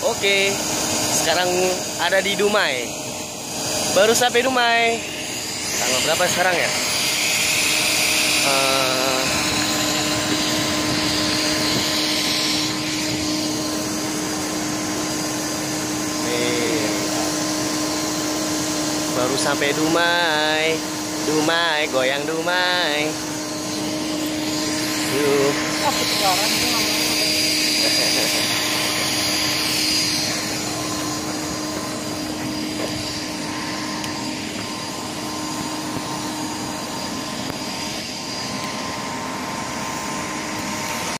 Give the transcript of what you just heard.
Oke, sekarang ada di Dumai. Baru sampai Dumai. Tanggal berapa sekarang ya? Baru sampai Dumai. Dumai, goyang Dumai. Yuk.